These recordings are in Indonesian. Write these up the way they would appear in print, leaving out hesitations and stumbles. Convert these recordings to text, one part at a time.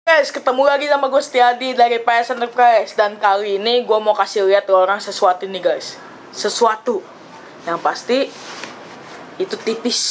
Guys, ketemu lagi sama gue Setiadi dari PS Enterprise. Dan kali ini gue mau kasih lihat ke orang sesuatu nih guys. Sesuatu yang pasti itu tipis.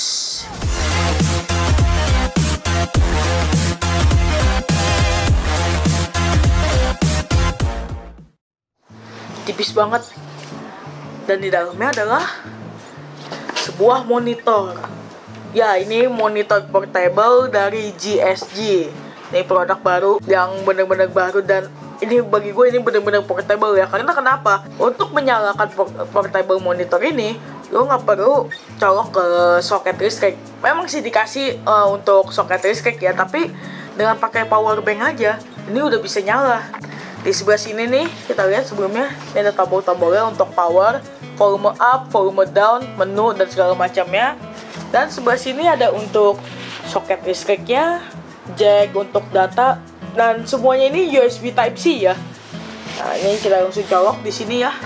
Tipis banget. Dan di dalamnya adalah sebuah monitor. Ya, ini monitor portable dari GSG. Ini produk baru yang benar-benar baru, dan ini bagi gue ini benar-benar portable ya. Karena kenapa? Untuk menyalakan portable monitor ini, lo nggak perlu colok ke soket listrik. Memang sih dikasih untuk soket listrik ya, tapi dengan pakai power bank aja, ini udah bisa nyala. Di sebelah sini nih, kita lihat sebelumnya, ini ada tombol-tombolnya untuk power, volume up, volume down, menu, dan segala macamnya. Dan sebelah sini ada untuk soket listriknya, jack untuk data, dan semuanya ini USB Type-C ya. Nah, ini kita langsung colok di sini ya.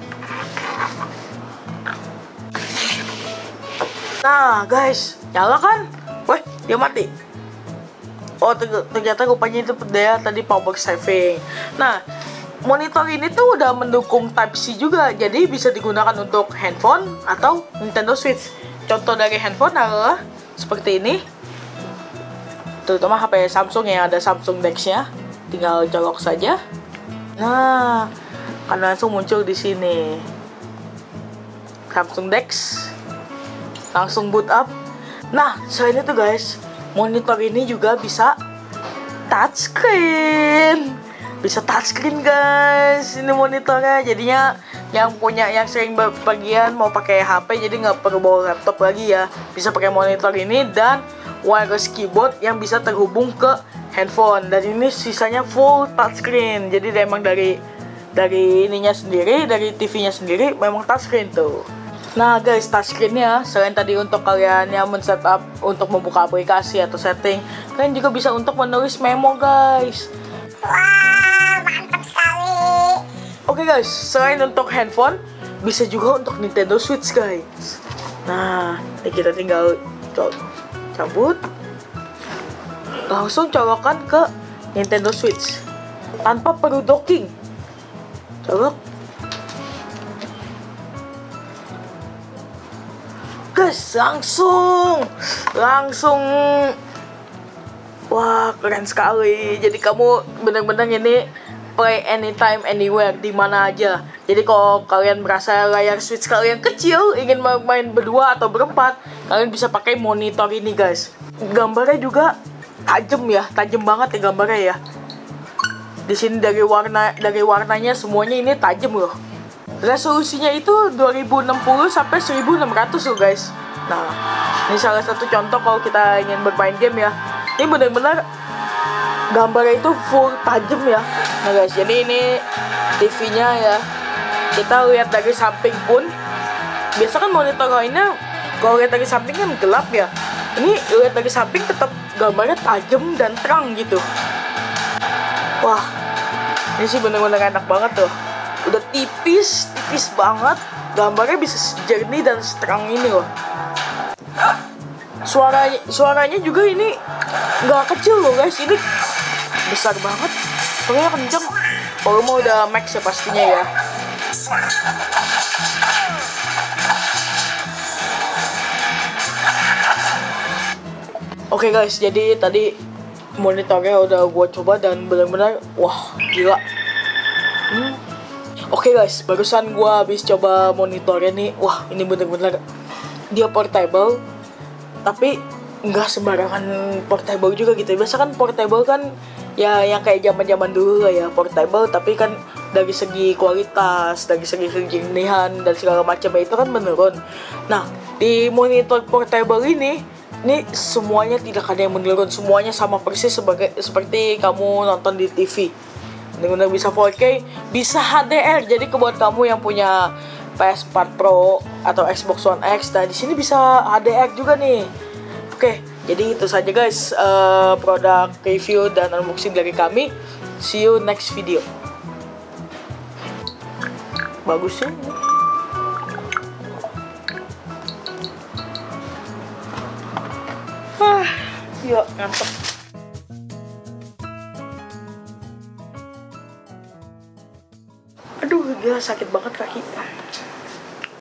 Nah, guys, nyala kan? Weh, dia mati. Oh, ternyata rupanya itu dia tadi power saving. Nah, monitor ini tuh udah mendukung Type-C juga, jadi bisa digunakan untuk handphone atau Nintendo Switch. Contoh dari handphone adalah seperti ini. Terutama HP Samsung yang ada Samsung Dex-nya, tinggal colok saja. Nah, akan langsung muncul di sini Samsung Dex, langsung boot up. Nah, selain itu guys, monitor ini juga bisa touchscreen. Bisa touchscreen guys, ini monitornya. Jadinya yang punya, yang sering berpergian mau pakai HP, jadi nggak perlu bawa laptop lagi ya. Bisa pakai monitor ini dan wireless keyboard yang bisa terhubung ke handphone. Dan ini sisanya full touchscreen. Jadi emang dari ininya sendiri, dari TV-nya sendiri memang touchscreen tuh. Nah guys, touchscreen-nya selain tadi untuk kalian yang men-setup untuk membuka aplikasi atau setting, kalian juga bisa untuk menulis memo guys. Wah, mantap sekali. Oke guys, selain untuk handphone, bisa juga untuk Nintendo Switch guys. Nah, ini kita tinggal cabut, langsung colokan ke Nintendo Switch tanpa perlu docking. Colok, guys, langsung. Wah, keren sekali. Jadi kamu benar-benar ini play anytime, anywhere, di mana aja. Jadi kalau kalian merasa layar Switch kalian kecil, ingin main berdua atau berempat, kalian bisa pakai monitor ini guys. Gambarnya juga tajam ya, tajam banget ya gambarnya ya. Di sini dari warnanya semuanya ini tajam loh. Resolusinya itu 2060 sampai 1600 loh guys. Nah, ini salah satu contoh kalau kita ingin bermain game ya. Ini benar-benar gambarnya itu full tajam ya. Nah guys, jadi ini TV-nya ya. Kita lihat dari samping pun, biasa kan monitor lainnya kalau lihat dari samping kan gelap ya. Ini lihat dari samping tetap gambarnya tajam dan terang gitu. Wah, ini sih benar-benar enak banget tuh. Udah tipis banget, gambarnya bisa jernih dan seterang ini loh. Suaranya juga ini nggak kecil loh guys, ini besar banget, soalnya kenceng. Volume udah max ya pastinya ya. Oke guys, jadi tadi monitornya udah gue coba dan benar-benar wah gila. Oke guys, barusan gue habis coba monitornya nih. Wah, ini benar-benar dia portable, tapi nggak sembarangan portable juga gitu. Biasa kan portable kan ya yang kayak zaman dulu lah ya, portable tapi kan dari segi kualitas, dari segi kejernihan dan segala macamnya itu kan menurun. Nah, di monitor portable ini semuanya tidak ada yang menurun, semuanya sama persis seperti kamu nonton di TV. Benar-benar bisa 4K, bisa HDR. Jadi buat kamu yang punya PS4 Pro atau Xbox One X, nah di sini bisa HDR juga nih. Oke, jadi itu saja guys produk review dan unboxing dari kami. See you next video. Bagus ya. Yuk, ngantuk. Aduh, gila sakit banget kaki.